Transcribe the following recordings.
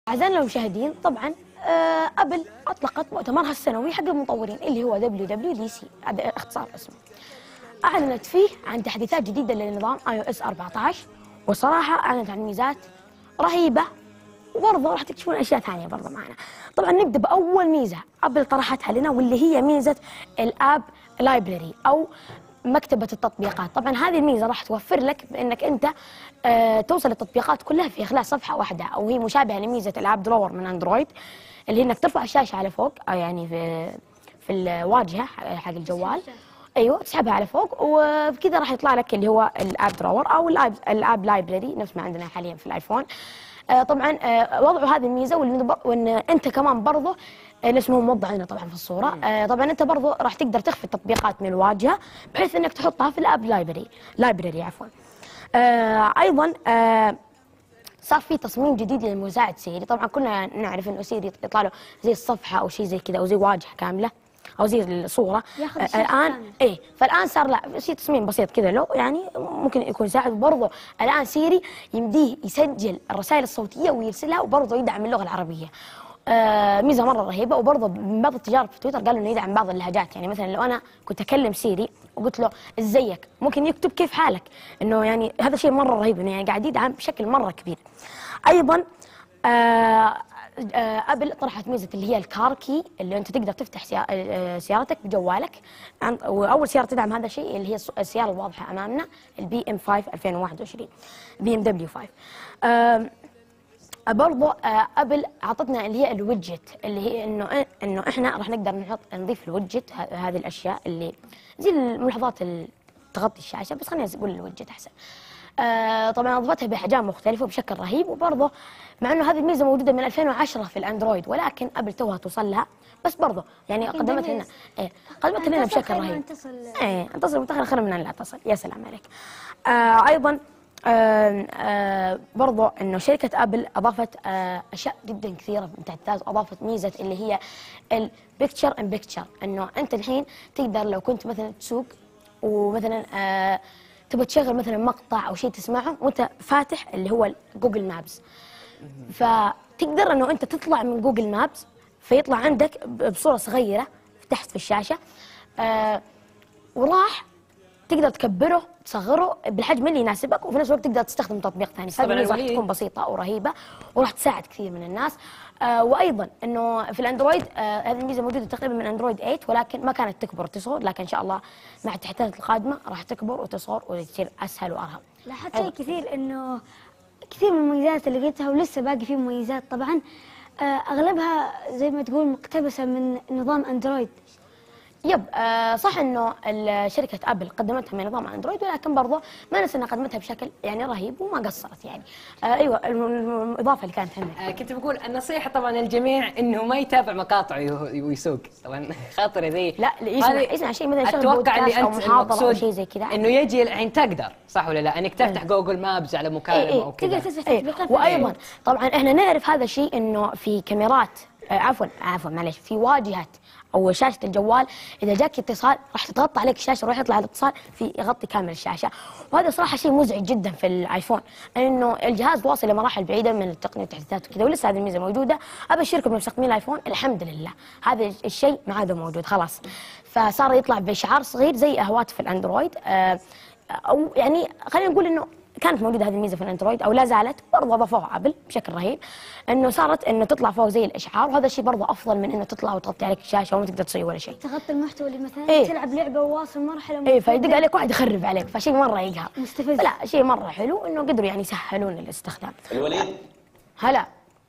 أعزائنا المشاهدين، طبعا أبل أطلقت مؤتمرها السنوي حق المطورين اللي هو WWDC، هذا اختصار اسمه. أعلنت فيه عن تحديثات جديدة لنظام iOS 14، وصراحة أعلنت عن ميزات رهيبة، وبرضه راح تكتشفون أشياء ثانية برضه معنا. طبعا نبدأ بأول ميزة أبل طرحتها لنا، واللي هي ميزة الآب لايبرري أو مكتبة التطبيقات. طبعا هذه الميزة راح توفر لك بأنك أنت توصل التطبيقات كلها في خلال صفحة واحدة، أو هي مشابهة لميزة الآب درور من أندرويد، اللي هي أنك ترفع الشاشة على فوق، أو يعني في الواجهة حق الجوال. ايوه، تسحبها على فوق وبكذا راح يطلع لك اللي هو الاب درور او الاب لايبرري نفس ما عندنا حاليا في الايفون. طبعا وضعوا هذه الميزه، وان انت كمان برضه الاسم موضح هنا طبعا في الصوره. طبعا انت برضه راح تقدر تخفي التطبيقات من الواجهه بحيث انك تحطها في الاب لايبرري عفوا. ايضا صار في تصميم جديد للمساعد سيري. طبعا كنا نعرف انه سيري يطلع له زي الصفحه او شيء زي كذا، او زي واجهه كامله او زي الصوره. الان فالان صار لا شيء تصميم بسيط كذا له، يعني ممكن يكون يساعد. برضه الان سيري يمديه يسجل الرسائل الصوتيه ويرسلها، وبرضه يدعم اللغه العربيه. ميزه مره رهيبه. وبرضه من بعض التجارب في تويتر قالوا انه يدعم بعض اللهجات، يعني مثلا لو انا كنت اكلم سيري وقلت له ازيك، ممكن يكتب كيف حالك، انه يعني هذا شيء مره رهيب، انه يعني قاعد يدعم بشكل مره كبير. ايضا ابل طرحت ميزه اللي هي الكار كي، اللي انت تقدر تفتح سيارتك بجوالك. واول سياره تدعم هذا الشيء اللي هي السياره الواضحه امامنا، البي ام 5 2021 بي ام دبليو 5. برضو ابل اعطتنا اللي هي الويدجت، اللي هي انه احنا راح نقدر نضيف الويدجت، هذه الاشياء اللي زي الملاحظات اللي تغطي الشاشه، بس خلينا نقول الويدجت احسن. طبعا اضفتها باحجام مختلفه وبشكل رهيب. وبرضه مع انه هذه الميزه موجوده من 2010 في الاندرويد، ولكن ابل توها توصل لها، بس برضه يعني قدمت لنا قدمت لنا بشكل رهيب. انتصر متاخر خير من ان لا تصل. يا سلام عليك. ايضا برضو انه شركه ابل اضافت اشياء جدا كثيره من تحديثات. اضافت ميزه اللي هي البيكتشر ان بيكتشر، انه انت الحين تقدر لو كنت مثلا تسوق ومثلا تبغى تشغل مثلا مقطع او شيء تسمعه وانت فاتح اللي هو جوجل مابس، فتقدر انه انت تطلع من جوجل مابس فيطلع عندك بصوره صغيره تحت في الشاشه، وراح تقدر تكبره تصغره بالحجم اللي يناسبك، وفي نفس الوقت تقدر تستخدم تطبيق ثاني. هذه الميزه راح تكون بسيطه ورهيبه وراح تساعد كثير من الناس. وايضا انه في الاندرويد هذه الميزه موجوده تقريبا من اندرويد 8، ولكن ما كانت تكبر وتصغر، لكن ان شاء الله مع التحديثات القادمه راح تكبر وتصغر وتصير اسهل وارهب. لاحظت شيء كثير، انه كثير من المميزات اللي قلتها ولسه باقي فيه مميزات طبعا، اغلبها زي ما تقول مقتبسه من نظام اندرويد. يب صح انه شركه ابل قدمتها من نظام اندرويد، ولكن برضه ما ننسى انها قدمتها بشكل يعني رهيب وما قصرت يعني. ايوه الاضافه اللي كانت عندك. كنت بقول النصيحه طبعا للجميع انه ما يتابع مقاطع ويسوق. طبعا خاطر ذي لا يسمع شيء مثلا يشغل بودكاست او محاضره او شيء زي كذا، انه يجي الحين تقدر صح ولا لا انك تفتح جوجل مابس على مكالمه او كذا. وايضا طبعا احنا نعرف هذا الشيء انه في كاميرات عفوا معلش، في واجهه او شاشه الجوال اذا جاك اتصال راح تتغطى عليك الشاشه وراح يطلع الاتصال في يغطي كامل الشاشه، وهذا صراحه شيء مزعج جدا في الايفون، انه الجهاز واصل لمراحل بعيده من التقنيه والتحديثات وكذا، ولسه هذه الميزه موجوده. ابشركم مستخدمين الايفون الحمد لله هذا الشيء ما عاد موجود خلاص، فصار يطلع بشعار صغير زي هواتف الاندرويد. او يعني خلينا نقول انه كانت موجوده هذه الميزه في الاندرويد او لا زالت، برضه اضافوها ابل بشكل رهيب، انه صارت انه تطلع فوق زي الاشعار، وهذا الشيء برضه افضل من انه تطلع وتغطي عليك الشاشه وما تقدر تسوي ولا شيء. تغطي المحتوى اللي مثلا تلعب لعبه وواصل مرحله فيدق عليك واحد يخرب عليك، فشيء مره يقهر مستفز. لا شيء مره حلو انه قدروا يعني يسهلون الاستخدام. الوليد هلا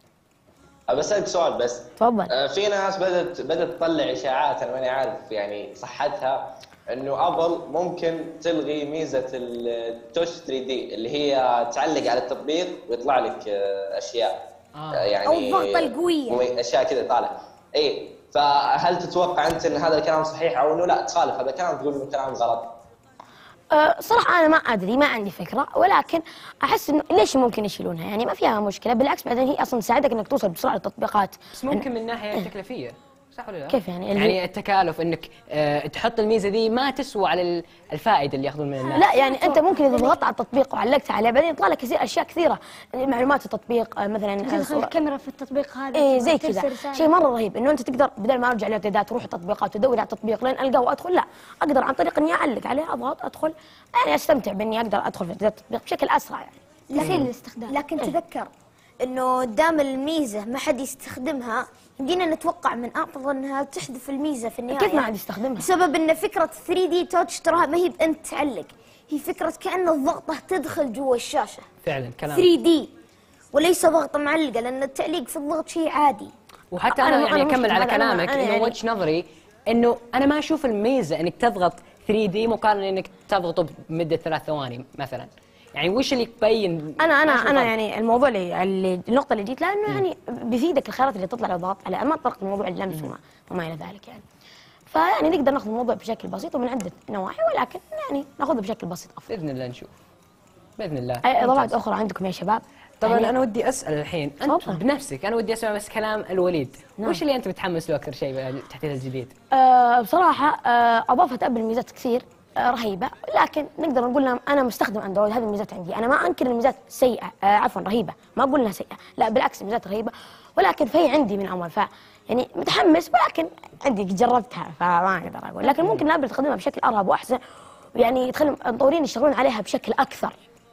بسألك سؤال بس. تفضل. في ناس بدأت تطلع اشاعات انا ماني عارف يعني صحتها، انه ابل ممكن تلغي ميزه التوش 3 دي اللي هي تعلق على التطبيق ويطلع لك اشياء يعني او الضغطه القويه اشياء كذا طالع. فهل تتوقع انت ان هذا الكلام صحيح او انه لا تخالف هذا الكلام تقول انه كلام غلط؟ صراحة أنا ما أدري، ما عندي فكرة، ولكن أحس إنه ليش ممكن يشيلونها؟ يعني ما فيها مشكلة، بالعكس بعدين هي أصلا تساعدك إنك توصل بسرعة للتطبيقات. بس ممكن من ناحية تكلفية. صح ولا لا؟ كيف يعني؟ يعني التكالف انك تحط الميزه ذي ما تسوى على الفائده اللي ياخذون من الناس. لا يعني انت ممكن اذا ضغطت على التطبيق وعلقت عليه بعدين يطلع لك اشياء كثيره، معلومات التطبيق مثلا تدخل الكاميرا في التطبيق هذا ايه زي ترسل كذا، رسالة. شيء مره رهيب انه انت تقدر بدل ما ارجع الاعدادات اروح التطبيقات وادور على التطبيق لين القاه وادخل، لا اقدر عن طريق اني اعلق عليه اضغط ادخل، يعني استمتع باني اقدر ادخل في اعدادات التطبيق بشكل اسرع يعني. تسهيل الاستخدام. لكن تذكر انه دام الميزه ما حد يستخدمها يمدينا نتوقع من ابل انها تحذف الميزه في النهايه. كيف ما حد يستخدمها؟ بسبب ان فكره 3D توتش تراها ما هي بانت تعلق، هي فكره كأن الضغطه تدخل جوا الشاشه فعلا كلام. 3D وليس ضغطه معلقه، لان التعليق في الضغط شيء عادي. وحتى انا يعني مش اكمل على أنا- كلامك أنا انه يعني- وجه نظري انه انا ما اشوف الميزه انك تضغط 3D مقارنه انك تضغطه بمده 3 ثواني مثلا. يعني وش اللي يبين؟ انا يعني الموضوع اللي النقطه اللي جيت لها انه يعني بيفيدك الخيارات اللي تطلع لو ضغطت عليها، ما طرقت الموضوع اللمس وما الى ذلك يعني. فيعني نقدر ناخذ الموضوع بشكل بسيط ومن عده نواحي، ولكن يعني ناخذه بشكل بسيط افضل. باذن الله نشوف. باذن الله. اي اضافات اخرى عندكم يا شباب؟ طبعا يعني انا ودي اسال الحين انت تفضل. بنفسك، انا ودي اسمع بس كلام الوليد. نعم. وش اللي انت متحمس له اكثر شيء بالتحديث الجديد؟ بصراحه اضافت ابل ميزات كثير رهيبه، لكن نقدر نقول لهم انا مستخدم اندرويد، هذه الميزات عندي، انا ما انكر الميزات سيئه، عفوا رهيبه، ما اقول انها سيئه، لا بالعكس الميزات رهيبه، ولكن في عندي من امر، يعني متحمس، ولكن عندي جربتها فما اقدر اقول، لكن ممكن ابل تقدمها بشكل ارهب واحسن، ويعني تخلي المطورين يشتغلون عليها بشكل اكثر.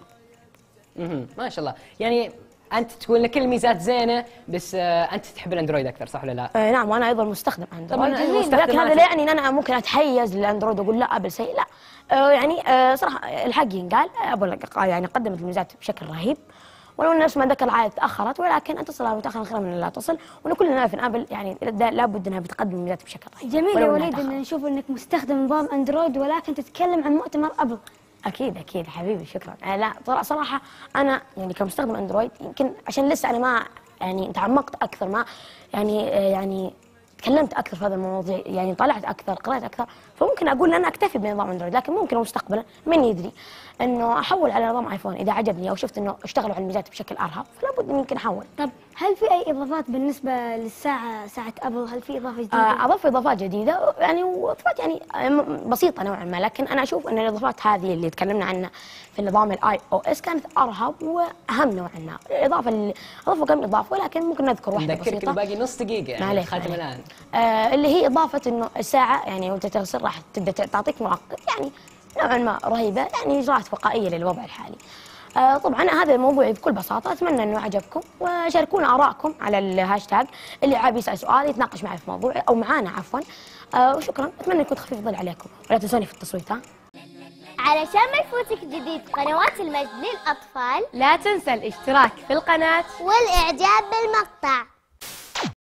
ما شاء الله. يعني انت تقول ان كل الميزات زينه بس انت تحب الاندرويد اكثر صح ولا لا؟ نعم، وانا ايضا مستخدم اندرويد، طبعاً المستخدمات- لكن هذا لا يعني ان انا ممكن اتحيز للاندرويد واقول لا ابل سيء، لا. يعني صراحه الحق ينقال، ابل يعني قدمت الميزات بشكل رهيب، ولو ان نفس ما ذكر العائد تاخرت، ولكن اتصل متاخرا خير من لا تصل، ونكلنا نعرف ان ابل يعني لابد انها بتقدم الميزات بشكل رهيب. جميل ولو يا إنها وليد تأخرت. ان نشوف انك مستخدم نظام اندرويد ولكن تتكلم عن مؤتمر ابل. اكيد حبيبي شكرا. لا صراحه انا يعني كمستخدم اندرويد يمكن عشان لسه انا ما يعني تعمقت اكثر، ما يعني تكلمت اكثر في هذا المواضيع، يعني طلعت اكثر، قرأت اكثر، فممكن اقول ان انا اكتفي بنظام اندرويد، لكن ممكن مستقبلا من يدري انه احول على نظام ايفون اذا عجبني او شفت انه اشتغلوا على الميزات بشكل ارهب، فلا بد يمكن احول. طب هل في اي اضافات بالنسبه للساعه، ساعه ابل؟ هل في اضافه جديده؟ اضاف اضافات جديده يعني، واضافات يعني بسيطه نوعا ما، لكن انا اشوف ان الاضافات هذه اللي تكلمنا عنها في نظام الاي او اس كانت ارهب واهم نوعا ما. الاضافه اللي اضافوا كم اضافه، ولكن ممكن نذكر واحده نذكرك بسيطه. باقي نص دقيقه يعني معليش خاتم الان. اللي هي اضافه انه الساعه يعني وانت تغسل راح تبدا تعطيك مؤقت يعني نوعا ما رهيبه، يعني اجراءات وقائيه للوضع الحالي. طبعا هذا الموضوع بكل بساطه، اتمنى انه عجبكم، وشاركونا ارائكم على الهاشتاج، اللي حاب يسال سؤال يتناقش معي في موضوع او معانا عفوا. وشكرا، اتمنى يكون خفيف الظل عليكم، ولا تنسوني في التصويت. علشان ما يفوتك جديد قنوات المجد للأطفال لا تنسى الاشتراك في القناة والإعجاب بالمقطع.